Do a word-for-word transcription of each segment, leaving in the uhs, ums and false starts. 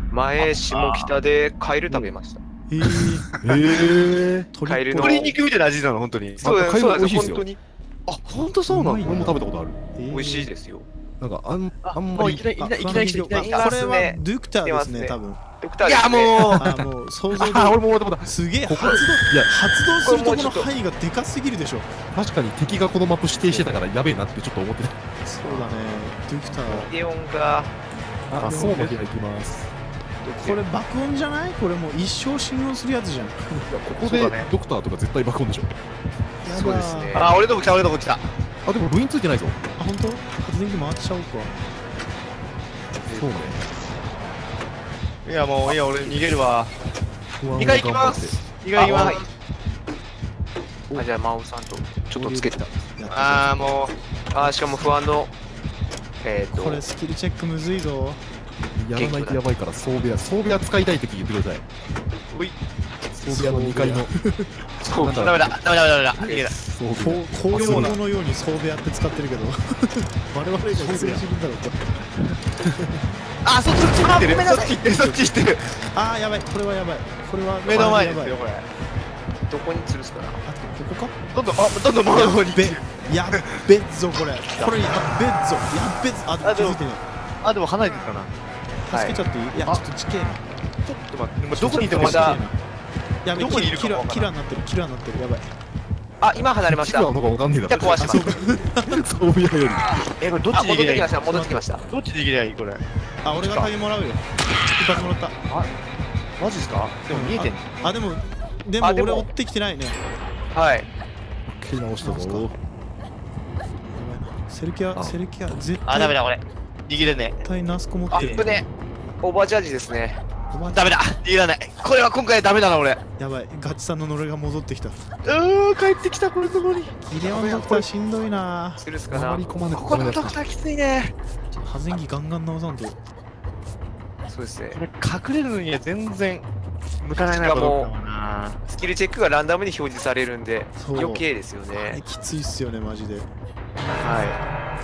前、下北でカエル食べました。 えー、えー、カエルの鶏肉みたいな味なの、本当に。 そうです、そうです、本当に。 あ、本当そうなの？ 俺も食べたことある。 美味しいですよ。 なんか、あん、あんまり。 いきなり、いきなり、いきなり、いきなり。 これはドゥクターですね、多分。 ドゥクターいや、もう。 あ、もう、想像で。 あ、俺も思った。 すげえ、発動、いや、発動するとこの範囲がでかすぎるでしょ。 確かに敵がこのマップ指定してたからやべえなってちょっと思ってた。 そうだね、ドゥクター。 イデオンが。 あ、そうまで行きます。 これ爆音じゃない？これもう一生信用するやつじゃん。 ここでドクターとか絶対爆音でしょ。 そうですね。 あ、俺のとこ来た、俺のとこ来た。 あ、でも部員ついてないぞ。 あ、本当？発電機回っちゃおうか。 そうね。 いや、もう、いや、俺逃げるわ。にかい行きます。にかい行きます。 あ、じゃあ、真央さんとちょっとつけてた。 ああ、もう。 あ、しかも不安の。えっと。 これスキルチェックむずいぞ。 やらないとやばいから装備屋、装備屋使いたいとき言ってください。 おい。 装備屋のにかいの。 そう、ダメだ、ダメだ、ダメだ、ダメだ。逃げだ。 公用のように装備屋って使ってるけど。我々が必要するんだろうと。 あ、そっち行ってる。そっち行ってる、そっち行ってる。 あー、やばい、これはやばい。これは目の前ですよ、これ。 どこに吊るすかな。 あ、ここか。 どんどん、あ、どんどん前の方に。 やっべっぞ、これ。これやっべっぞ。やっべっぞ。あ、気づいてね。 あ、でも離れてるかな。 助けちゃっていい？いや、ちょっとちけえな。 ちょっと待って、どこにいてもまだ。 やべ、どこにいるかキラーになってる、キラーになってる、やばい。 あ、今離れました。 キラーのかわかんねえだろ。 じゃあ壊します。 装備屋より。 え、これどっちで逃げりゃいい？ 戻ってきました。 どっちで逃げりゃいいこれ。 あ、俺が鍵もらうよ。一発もらった。 あ、マジですか？でも見えてん。 あ、でも、でも俺追ってきてないね。 はい。 切り直したぞ。 セルキア、セルキア、絶対。 あ、ダメだ、これ。逃げれねえ。 絶対ナスコ持ってる。 アップで、オーバーチャージですね。 ダメだ、逃げられない。これは今回ダメだな、俺。 やばい、ガチさんの呪いが戻ってきた。うー、帰ってきた、これの呪い。 ギレオンドクターしんどいな。 するすかな。 ここのドクターきついね。 発電機ガンガン直さんと。 そうですね。 これ隠れるのには全然向かないな。 もうスキルチェックがランダムに表示されるんで余計ですよね。 きついっすよね、マジで。 はい。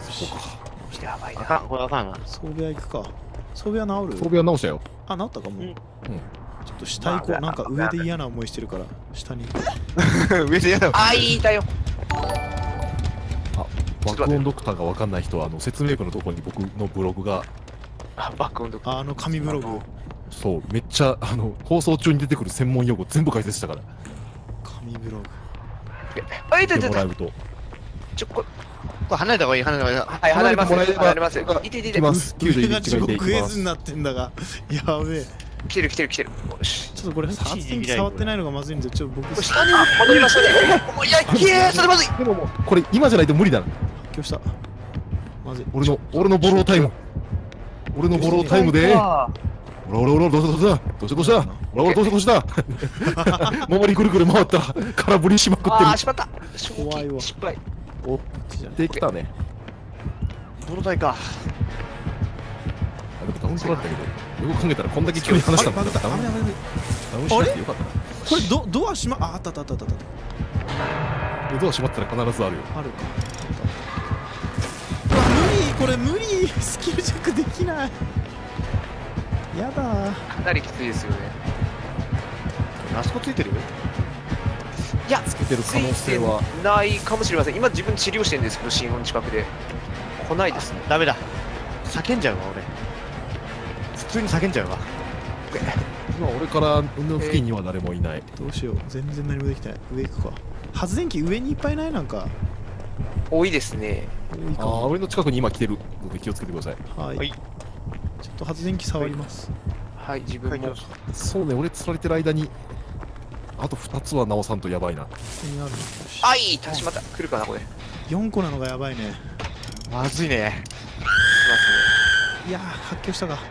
そうか。やばいな。 これわかんない。 装備屋行くか。装備屋治る？ 装備屋直したよ。 あ、治ったかも。うん。ちょっと下行こう。なんか上で嫌な思いしてるから下に行こう。上で嫌な。 あ、いたよ。 あ、爆音ドクターがわかんない人はあの説明文のところに僕のブログが。 あ、爆音ドクター。 あの紙ブログ。 そう、めっちゃあの放送中に出てくる専門用語全部解説したから。 紙ブログ。 あ、いたいたいた。 ちょこ。これ離れた方がいい、離れた方がいい。 はい、離れます。離れます。 いていていて。ます。きゅうじゅういちが地獄絵図になってんだが、やべえ。 来てる来てる来てる。 ちょっとこれ発電機触ってないのがまずいんで、ちょっと僕下に戻りましたね。いや、きれい、それまずい。 でももうこれ今じゃないと無理だな。 発狂した。まずい。 俺の俺のボロータイム。俺のボロータイムで。おらおらおらどうしたどうしたどうしたどうしたおらおらどうしたどうした周りくるくる回った空振りしまくってる。 ああ、しまった。怖いわ。失敗。 お、できたね。 ボロタイか。 あ、でもダウン取られたけど、よく考えたらこんだけ急に話したもんだ。ダウンしなくてよかったな。 これドドア閉まああったあったあったあった。 ドア閉まったら必ずあるよ。 あるか。無理これ無理スキルチェックできない。やだー。 かなりきついですよね。 あそこついてる？ いや、 つけてる可能性はないかもしれません。今自分治療してるんですけど、心音近くで来ないですね。 ダメだ。叫んじゃうわ俺。普通に叫んじゃうわ。 今俺からの付近には誰もいない。 どうしよう。全然何もできない。上行くか。発電機上にいっぱいないなんか。 多いですね。 ああ、俺の近くに今来てるので気をつけてください。 はい。ちょっと発電機触ります。 はい、自分も。 そうね、俺釣られてる間にあとふたつは直さんとやばいな。 あい、たしまった。来るかなこれ。 よんこなのがやばいね。 まずいね。 いやー、発狂したか。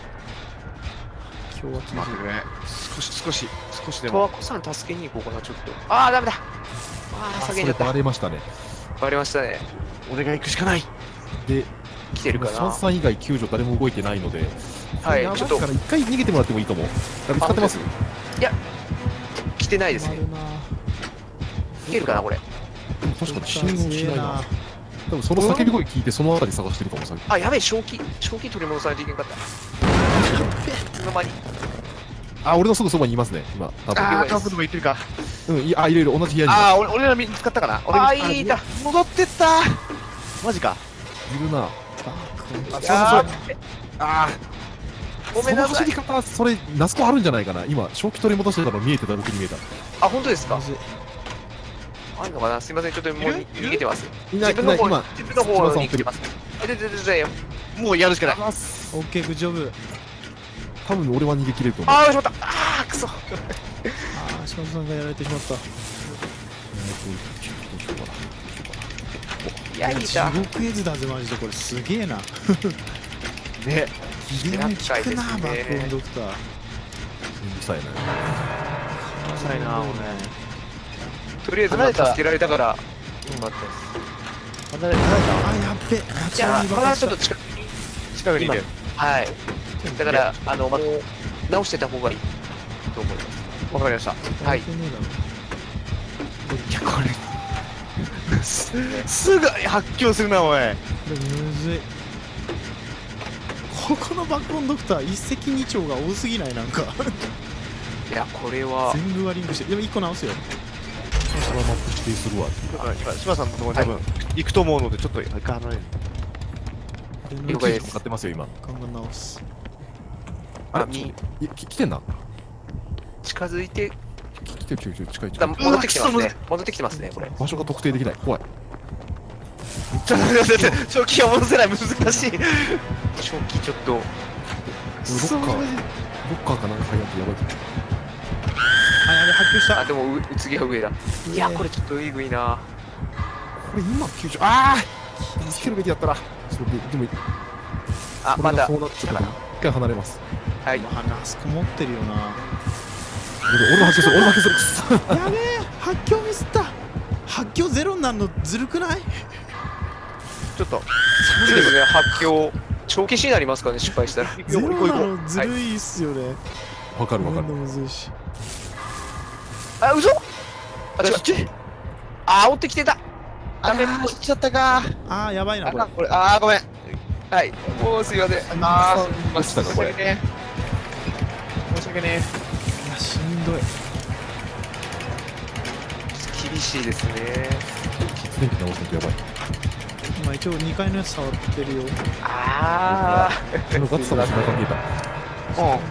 今日は待ってくれ。少し少し少しでも。 とわこさん助けに行こうかなちょっと。ああ、ダメだ。ああ、叫んじゃった。 バレましたね。 バレましたね。 俺が行くしかない。 で、 来てるかな。 シャンさん以外救助誰も動いてないので、 はい、ちょっとから一回逃げてもらってもいいかも。見つかってます？ いや、来てないですね。いけるかなこれ。 確かに信号しないな。多分その叫び声聞いてその辺り探してるかもさ。 あ、やべえ、正気正気取り戻さないといけなかった。 いつの間に。 あ、俺のすぐそばにいますね、今。多分。 ああ、カブでも言ってるか。 うん、いあ、いるいる、同じ部屋にああ、俺俺ら見つかったかな。俺あ見つーいいだ。 戻ってったマジか。 いるな。 バあ、 いやそれーあごめんなさいその走り。方、それ、ナスコあるんじゃないかな。今、正気取り戻してたの見えてた時に見えた。 あ、本当ですかま。ずいあるのかな。すみません、ちょっともういる逃げてます。 いない、 自分の方いない、今。 自分の方に行きます。え、ででででもうやるしかない。 オッケーグッジョブ。 多分俺は逃げ切れると思う。 あー、しまった。あー、くそ。 ああ島田さんがやられてしまった。 いや、いい地だ。 獄絵図だぜマジでこれすげえな。 ね。 非常に効くな厄介ですねバックオンドクター。 うるさいな。 うるさいな、 とりあえずまた助けられたから。よかったです。 俺。離れ、離れあやっべナいやー、 チュラルにこれはちょっ爆発した。 と近くに。 た。近くにいる。 はい。だから、あの、もう直してた方がいいと思います。 わかりました。 はい。 いけねえだろいや、これ。すすぐ発狂するな、おい。 これむずい。ここのバックオンドクター一石二鳥が多すぎないなんかいや、これは。 全部はリンクしてでもいっこ直すよ。 それはマップ指定するわ。 今、今、島さんのところに多分、行くと思うので、ちょっと一回離れる。 俺の了解です使ってますよ、今。 ガンガン直す。 あれ、 みちょいき来てんな。 近づいて、 来てる、来てる、来てる、近い、近だい。 戻ってきてますうわね。戻ってきてますね、これ。 場所が特定できない。怖い。 ちょっと待って待って、正気が戻せない、難しい。 正気ちょっと。 ロッカー、ロッカーかなんか入らんとやばい。 あやべ発狂したあ、でもう、次が上だ。いや、これちょっとえぐいな。 これ今、きゅうじゅう、ああつけるべきやったら。それで、でも、 あ、まだ。 こうなっちゃったから、一回離れます。 はい。 あナスコ持ってるよな。 俺の発見する、俺の発見する。くそやべえ発狂ミスった発狂ゼロになるのずるくない？ ちょっと。 そうですね、発狂。長期死になりますからね、失敗したら。 ゼロな行こう行このずるいっすよね。 わかるわかる。 めんどむずいし。 あ、嘘あ、違う。 そっちあ、追ってきてた。 ダメ、落ちちゃったか。 あーやばいなこれあ、。これ、あー、ごめん。 はい。もうすいません。あー、すいません。 落ちたかこれ申し訳ねえ。申し訳ねいやしんどい。 厳しいですね。 電気直すのとやばい。 今一応にかいのやつ触ってるよ。 あそのガッツさんの背中見えた。 え。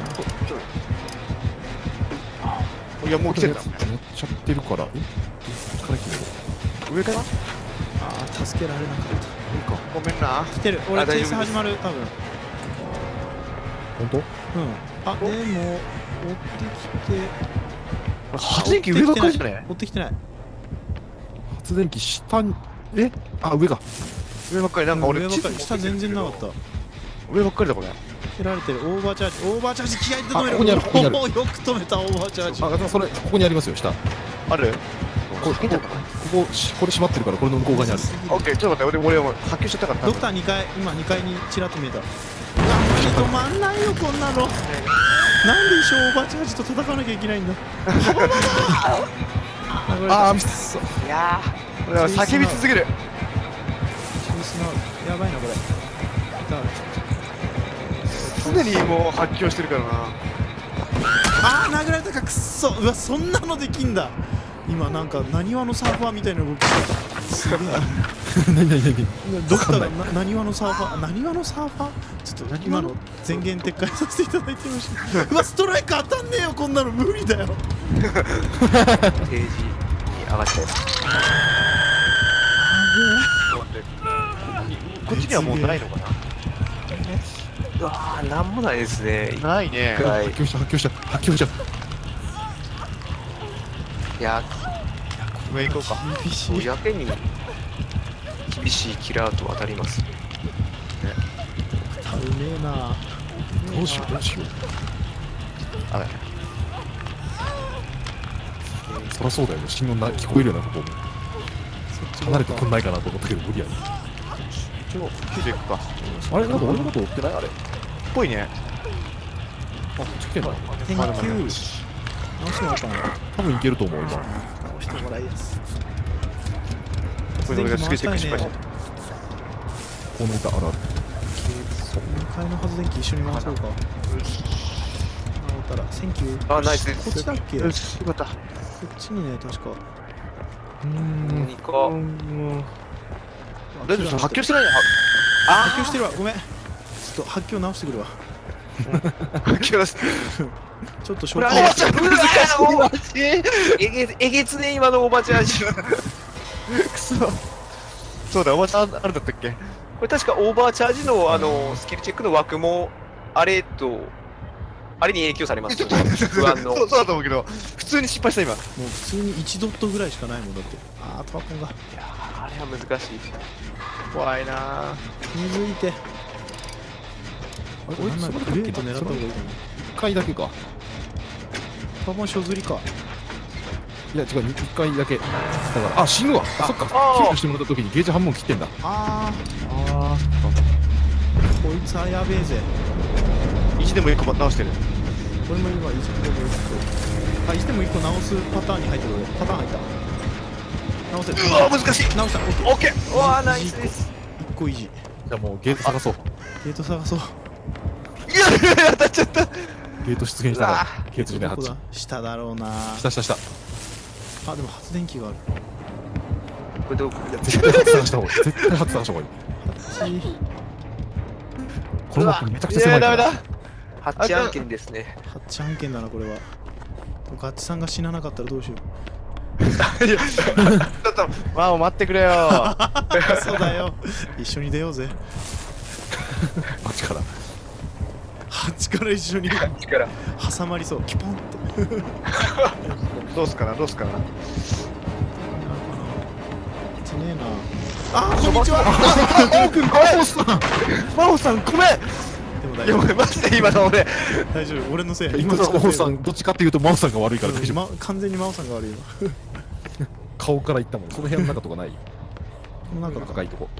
うん。いや、もう来てた。 やっちゃってるから。え力切る上かなあー助けられなかっいいか。 ごめんな。 た。来てる。俺あ大丈夫ですチェイス始まる多分。 本当？ うん。あでも追ってきて。 発電機上ばっかりじゃね追ってきてない。 発電機下に、えあ、上か。 上ばっかり、なんか俺、 上ばっかり下全然なかった。 上ばっかりだ、これ。 蹴られてる。オーバーチャージ。オーバーチャージ気合いで止める。 あここにあるここにあるおーよく止めたオーバーチャージ。 あ、でもそれ、ここにありますよ、下。こあるこ、ここ、ここ、しこれ閉まってるから、これの向こう側にある。 オッケー、ちょっと待って、俺、俺、もう発見しちゃったから。 ドクターにかい、今にかいにちらっと見えた。うわ、止まんないよ、こんなの。なんで一生オーバーチャージと戦わなきゃいけないんだ。 あー、ミス。 ー。いや俺は叫び続ける。 チェイスナウやばいな、これ。 常にもう発狂してるからな。 あー、殴られたか、くっそ。うわ、そんなのできんだ。今、なんか、なにわのサーファーみたいな動きした。すげえ。 なになになにドクターがななにわのサーファー、なにわのサーファーちょっと今の前言撤回させていただいてました。うわ、ストライク当たんねえよ、こんなの無理だよ。 ー、定時に上がっちゃいます。 こっちにはもうないのかうわー、なんもないですね。 な。ないね。 はい発狂した、発狂した、発狂した。 いや上行こうか。 厳しー、 い。 やけに厳しいキラーと当たります。 うめえな。 どうしよう、どうしよう。 あれ。 そりゃそうだよね、信号な聞こえるよな、ここも。離れてくんないかなと思ったけど、無理やね。 ちょ、きゅうじゅう行くか。 あれ、なんか俺のこと追ってないあれ。あ、 ぽいね。 こっち来てんだ。 天まだまだ球直してもらおうかな。 多分いけると思う、今。 直してもらいやす。 これで俺がスケチェック失敗した。 この歌、あるある。 そ階の発電機一緒に回そうか。あ、たら、センキュー。 あ、ナイスです。 こっちだっけ？こよし、よかった。 っちにね、確か。 うーん。 何か。 大丈夫ですか？発狂してないの？ 発狂してるわ、ごめん。ちょっと発狂直してくるわ。 発狂してる。 ちょっとシこれョートあれ難しいマジえげえげつね今のおばちゃん味くそ。そうだ、おばちゃんあれだったっけ？ これ確かオーバーチャージのあのスキルチェックの枠もあれとあれに影響されますよね。不安のそうそうだと思うけど、普通に失敗した今。 もう普通にいちドットぐらいしかないもんだって。あー、トワコンが。 いやーあれは難しい。 怖いなぁ。 水いて。 あれこれなんならグレート狙った方がいいかな。 一回だけか。 パパンショズリか。 いや違う、一回だけ。だからあ死ぬわ。あそっか。 あー救助してもらった時にゲージ半分切ってんだ。 ああー、こいつはやべえぜ。 あ。意地でも一個直してる。 これも今、いちでもいっこ。あ、いちでもいっこ直すパターンに入ってる。パターン入った。直せる。 うわ難しい。 直した。 オッケー。 うわーナイスです。 いっこ維持。 じゃあもうゲート探そう。 ゲート探そう。 いやいやいや当たっちゃった。 ゲート出現したから。ゲートじゃない、はどこだ？下だろうな。 ち。下下下。 あ、でも発電機がある。 これどこ絶対初探した方がいい。絶対初探した方がいい。 ちこのマップめちゃくちゃい狭いから。 やダメだ。 ハッチ案件ですね。 ハッチ案件だな、これは。ガッチさんが死ななかったらどうしよちょっとマオ待ってくれよ。 う。そうだよ。一緒に出ようぜ。 あっちから。 ハッチから一緒に力。 挟まりそう。キポンって。 どうすかなどうすかな。 なるかな。ちねえな。あー、こんにちは。 マオさん。 マオさんごめん。いやでも大丈俺マジで今の俺。 夫。大丈夫。俺のせい。 今のマオさんどっちかっていうとマオさんが悪いから大丈夫。 ま完全に真央さんが悪いよ。 顔からいったもん。その部屋の中とかない。 なんか高いとこ。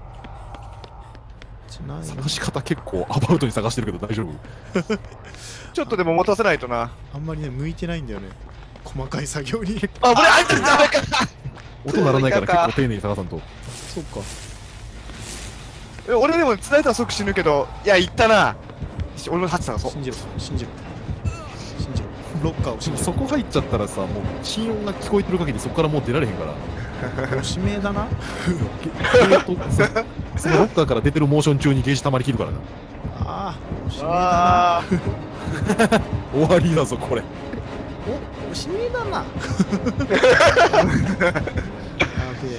ないな。 探し方結構アバウトに探してるけど大丈夫？ ちょっとでも持たせないとな。 あんまりね、向いてないんだよね。細かい作業に。 あ俺あいつダメか。 音鳴らないから結構丁寧に探さんと。 そうか。 え俺でも繋いだら即死ぬけど、いや言ったな。俺もハチ探そう。 信じろ、信じろ。信じろ。ロッカーを信じそこ入っちゃったらさ、もう心音が聞こえてる限りそこからもう出られへんから。 ろ。指名だな。 ゲートそそのロッカーから出てるモーション中にゲージ溜まりきるからな。 ああ、指名だな。 あ終わりだぞこれ。 お、指名だな。やべえ。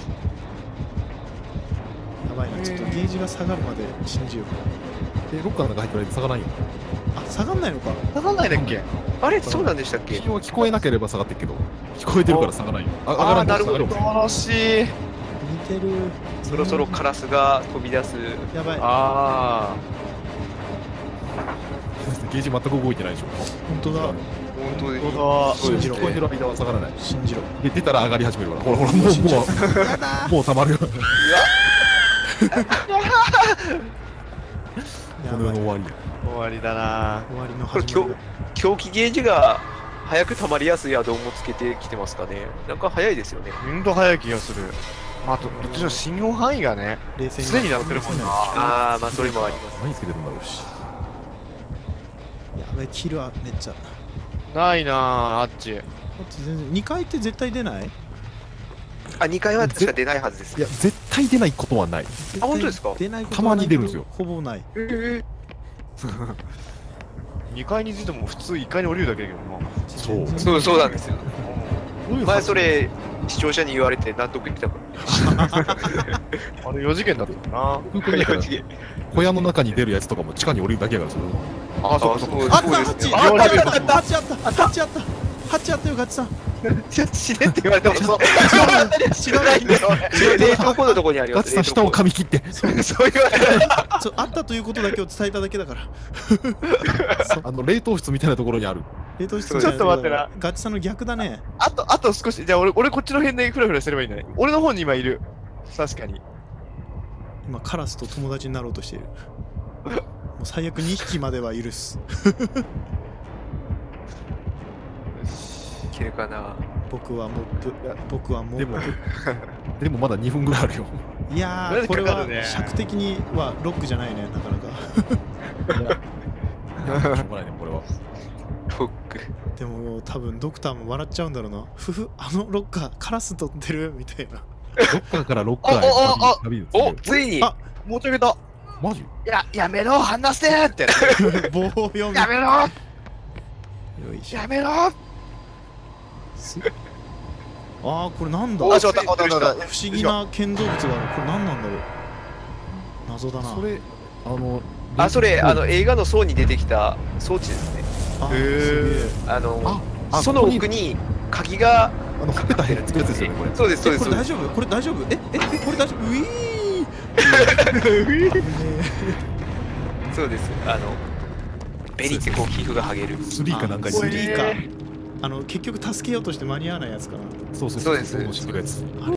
やばいな、ちょっとゲージが下がるまで信じよう。 え、ロッカーの中入ってないと下がらんよ。 あ、下がんないのか。 あ。下がんないだっけ？ あれそうなんでしたっけ？ 気は聞こえなければ下がってるけど、聞こえてるから下がらんよ。あ、上があらんーなるほどと下がるもん。 楽しい。 似てる。 そろそろカラスが飛び出す。 やばい。 あゲージ全く動いてないでしょ。 本当だ。 本当であ。ほど。 信じろ聞こえてる間は下がらない。 信じろ。 で、出たら上がり始めるから。ほらほら、もう、もやだう、もう溜まるよ。こやばい。 の世の終わりや。 終わりだな。 終わりのこれ始まりだ。 狂気ゲージが早く溜まりやすいアドオンもつけてきてますかね。なんか早いですよね。 ほんと早い気がする。まあ、どどっちの信用範囲がね、 冷静に。 常になってるもんな。 ああまあそれもあります。 何つけてるんだろうし。 やべえ、キルはめっちゃ。 ないなあ、あっち。 だって全然にかいって絶対出ない？ あにかいは確か出ないはずですい。や、絶対出ないことはない。 絶対本当ですか出ないことたまはないけどに出るんですよほぼない。 えにかいに出ても普通いっかいに降りるだけだけどな。 そう全然そうそうなんですよ。 どういう前それ視聴者に言われて納得いったから。 あれよじげんだったな。 空港にだから小屋の中に出るやつとかも地下に降りるだけやからそれは。 あ、そうあかそうか。 あった、 そうですねハッチあった、あった、ハッチあった、ハッチあった、ハッチあったよ、ガチさん。 死ねって言われてもそう知らないんだよ。冷凍庫のとこにあります。 ガチさん下を噛み切って。 そう言われてそう、あったということだけを伝えただけだから。 あの冷凍室みたいなところにある。 冷凍室ちょっと待ってな。 ガチさんの逆だね。 あと、あと少し。じゃあ俺、俺こっちの辺でフラフラすればいいんだね。俺の方に今いる。確かに。 今、カラスと友達になろうとしている。もう最悪にひきまでは許す。 いけるかな。 僕はモップ。僕はモでもップ。 でもまだにふんぐらいあるよ。 いやー、これは尺的にはロックじゃないね、なかなか。 しょうがないねこれは。 ロック。 でも多分ドクターも笑っちゃうんだろうな。ふふ、あのロッカーカラス取ってるみたいな。 ロッカーからロッカーへおおおお旅旅お、ついに。 あもうちょいだ。 マジ？ や、やめろ、離せって。 棒読み。 やめろ、 よいしょ。 やめろ。 すああ、これなんだ。 おあ、ちょっと、おっと、おっと、おっと。 不思議な建造物がある。これ何なんだろう。謎だな。 それあのあ、それ、あの、映画の層に出てきた装置ですね。 あへーすげえあの、 ああその奥に鍵があのかけたやつですよねこれ。 そうです、そうえ、 です。 これ大丈夫これ大丈夫え、え、えこれ大丈夫ウィーそうです。あの、ベリってこう皮膚が剥げる。 スリーかなんかにスリーか。あの、結局助けようとして間に合わないやつかな。 そうそうそうですそうしてるやつ。 あれ